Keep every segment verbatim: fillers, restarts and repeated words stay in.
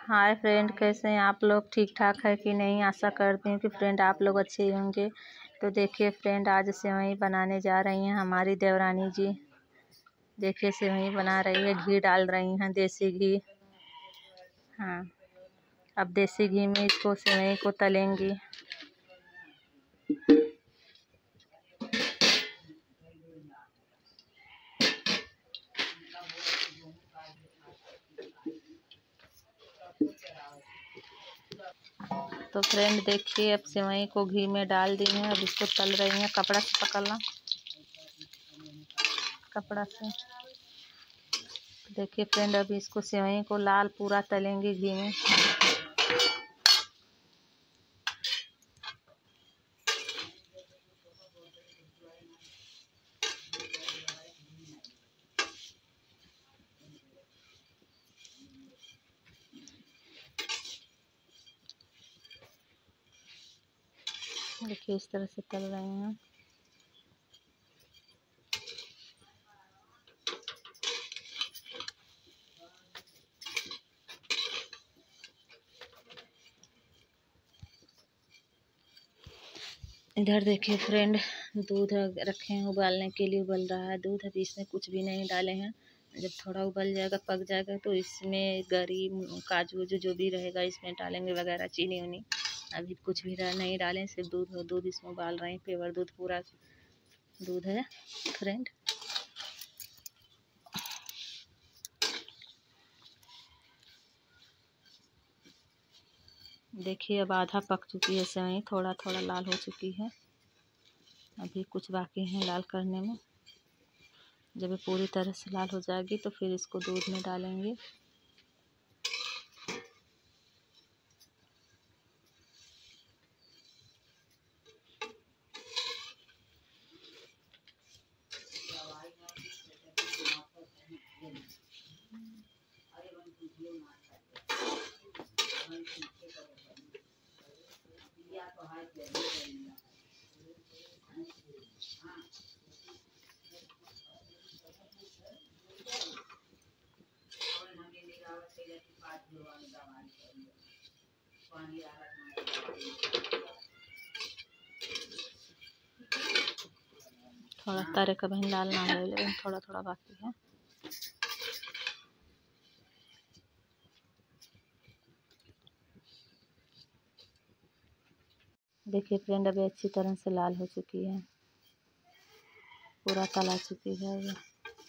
Hi friend, कैसे हैं आप लोग? ठीक ठाक है कि नहीं? आशा करती हूँ कि फ्रेंड आप लोग अच्छे ही होंगे। तो देखिए फ्रेंड, आज सेवई बनाने जा रही हैं हमारी देवरानी जी। देखिए सेवई बना रही है, घी डाल रही हैं, देसी घी। हाँ, अब देसी घी में इसको सेवई को तलेंगी। तो फ्रेंड देखिए, अब सेवई को घी में डाल दी हैं, अब इसको तल रही हैं। कपड़ा से पकड़ना, कपड़ा से। देखिए फ्रेंड, अभी इसको सेवई को लाल पूरा तलेंगे घी में। देखिए इस तरह से तल रहे हैं। इधर देखिए फ्रेंड, दूध रखे हैं उबालने के लिए, उबल रहा है दूध। अभी इसमें कुछ भी नहीं डाले हैं। जब थोड़ा उबल जाएगा, पक जाएगा, तो इसमें गरी, काजू जो जो भी रहेगा इसमें डालेंगे वगैरह, चीनी उनी। अभी कुछ भी नहीं डालें, सिर्फ दूध दूध इसमें उबाल रहे हैं। पेवर दूध, पूरा दूध है फ्रेंड। देखिए अब आधा पक चुकी है सेवई, थोड़ा थोड़ा लाल हो चुकी है। अभी कुछ बाकी है लाल करने में। जब ये पूरी तरह से लाल हो जाएगी तो फिर इसको दूध में डालेंगे। थोड़ा तारे का बहन लाल ना हो, लेकिन थोड़ा थोड़ा बाकी है। देखिए फ्रेंड, अभी अच्छी तरह से लाल हो चुकी है, पूरा तला चुकी है ये।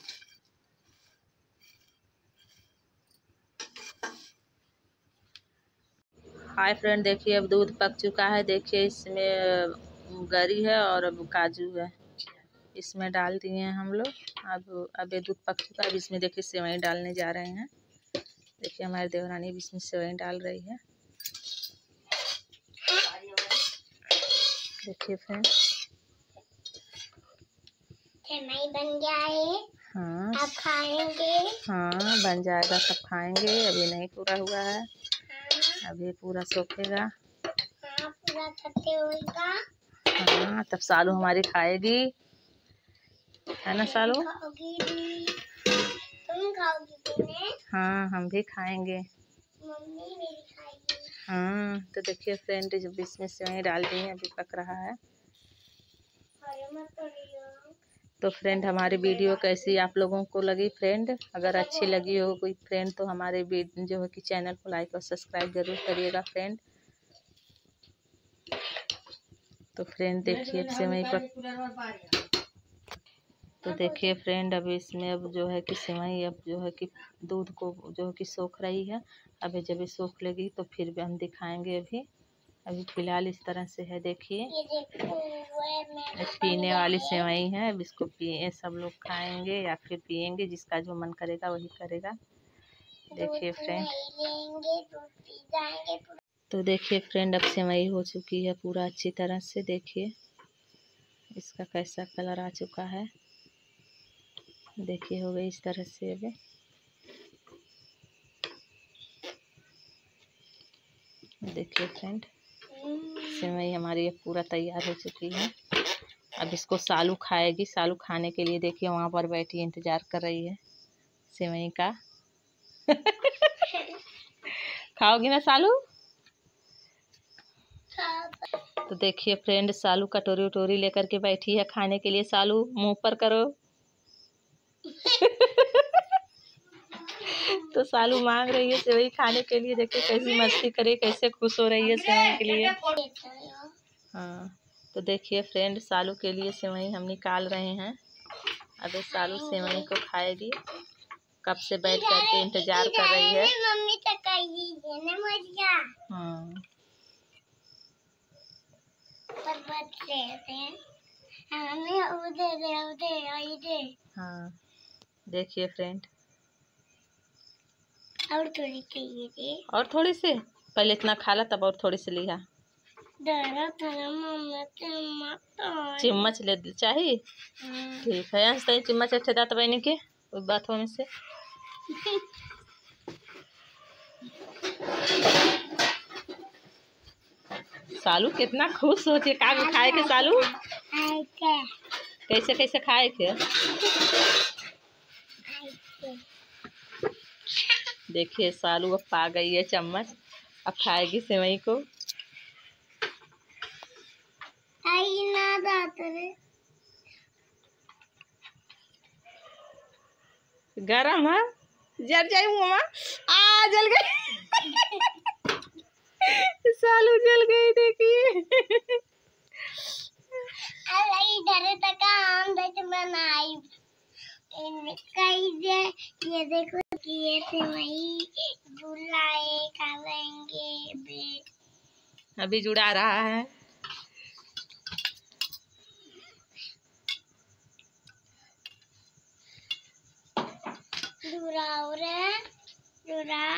हाय फ्रेंड, देखिए अब दूध पक चुका है। देखिए इसमें गरी है और अब काजू है, इसमें डाल दिए हैं हम लोग। अब अब ये दूध पक चुका है। अब इसमें देखिए सेवई डालने जा रहे हैं। देखिए हमारी देवरानी भी इसमें सेवई डाल रही है। देखिए फ्रेंड, सेवई बन गया है। हाँ, आप खाएंगे? हाँ बन जाएगा, सब खाएंगे। अभी नहीं पूरा हुआ है। हाँ, अभी पूरा सूखेगा। हाँ पूरा थके होगा। हाँ, तब सालू हमारी खाएगी, है ना सालू? खाओगी भी। तुम खाओगी कि नहीं? हाँ, हम भी खाएंगे। मम्मी मेरी खाएगी। हाँ, तो देखिए फ्रेंड, जब इसमें सेवई डाल दी है, अभी पक रहा है। तो फ्रेंड, हमारी वीडियो कैसी आप लोगों को लगी फ्रेंड? अगर अच्छी लगी हो कोई फ्रेंड, तो हमारे जो है कि चैनल को लाइक और सब्सक्राइब जरूर करिएगा फ्रेंड। तो फ्रेंड देखिए सेवई पर, तो देखिए फ्रेंड, अभी इसमें अब जो है कि सेवई अब जो है कि दूध को जो है कि सोख रही है। अभी जब ये सोख लेगी तो फिर भी हम दिखाएंगे। अभी अभी फिलहाल इस तरह से है। देखिए पीने वाली सेवई है। अब इसको पिए, सब लोग खाएंगे या फिर पिएंगे, जिसका जो मन करेगा वही करेगा। देखिए फ्रेंड, तो देखिए फ्रेंड, अब सेवई हो चुकी है पूरा अच्छी तरह से। देखिए इसका कैसा कलर आ चुका है। देखिए हो गई इस तरह से। अभी देखिए फ्रेंड, सेवई हमारी अब पूरा तैयार हो चुकी है। अब इसको सालू खाएगी। सालू खाने के लिए देखिए वहाँ पर बैठी इंतजार कर रही है सेवई का। खाओगी ना सालू? खा तो देखिए फ्रेंड, सालू कटोरी उटोरी लेकर के बैठी है खाने के लिए। सालू मुंह पर करो। तो सालू मांग रही है सेवई खाने के लिए। देखिए कैसी मस्ती करे, कैसे खुश हो रही है सेवई के लिए। हाँ, तो देखिए फ्रेंड, सालू के लिए सेवई हम निकाल रहे हैं। अभी सालू सेवई को खाएगी। कब से बैठ करके इंतजार कर रही है। मम्मी तकाई ना मरिया। हाँ, पर बात लेते हैं हमें उधर दे उधर इधर। हाँ, देखिए फ्रेंड, और थोड़ी चाहिए थी। और थोड़ी सी, पहले इतना खा ला तब और थोड़ी सी लिया। डरा था मम्मा चम्मच चिम्मच ले चाहिए। ठीक है, यहाँ से चिम्मच अच्छे दाँत बहने के उस बातों में से। सालू कितना खुश होती है का भी खाए के। सालू कैसे कैसे खाए के। देखिए सालू अब पा गई है चम्मच, अब खाएगी सेवई को। आई ना दांत रे। गरम है, जल जाए मम्मा। आ जल गई। सालू जल गई देखिए। अरे इधर तक आम देख बनाई इनमें कई दे। ये देखो ये सेवई बुलाए खाएंगे बे। अभी जुड़ा रहा है। दुराव रे दुरा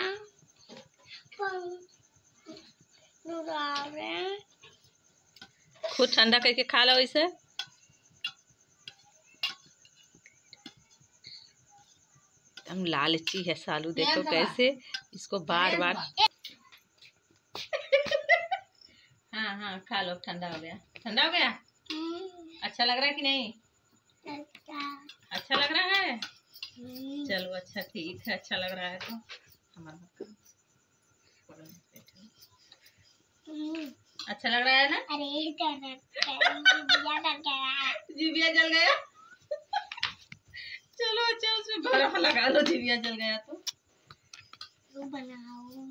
दुराव रे। खुद ठंडा करके खा लो इसे। हम लालची है सालू, देखो कैसे इसको बार बार। हाँ हाँ खा लो, ठंडा हो गया। ठंडा हो गया। अच्छा लग रहा है कि नहीं? अच्छा लग रहा है। चलो अच्छा ठीक है, अच्छा लग रहा है तो हमारा अच्छा लग रहा है ना। अरे जीविया जल गया। चलो अच्छा उसमें बर्फ लगा लो, जीविया जल गया तो। तो बनाओ।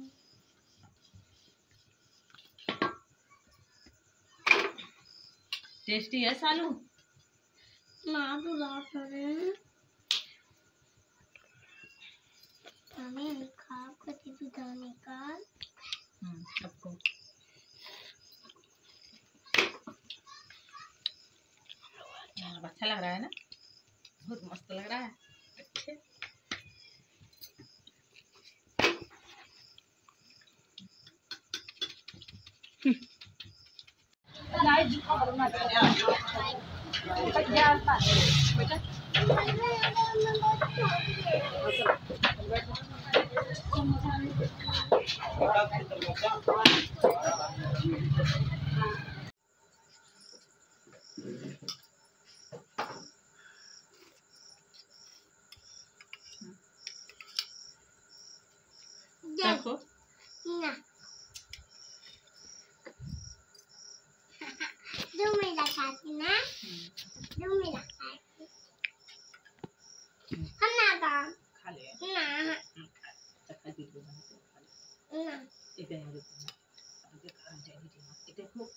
टेस्टी है सालू। ना तो लाट रहे हमें खा कति तो दाने का। हम्म सबको अच्छा लग रहा है ना, बहुत मस्त लग रहा है। अच्छे देखो ना दो मेरा खाती ना दो मेरा खाती हम ना का खा ले ना खा दी दो ना एक दिन मुझे मुझे खा जाएगी। देखो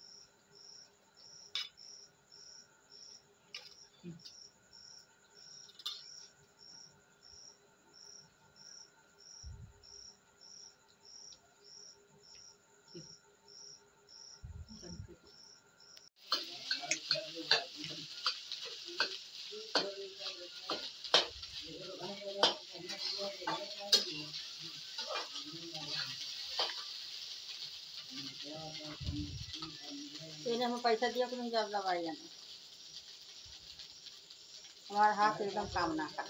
हमें पैसा दिया कि नहीं जब दवाई जाना हमारा हाथ एकदम काम ना का।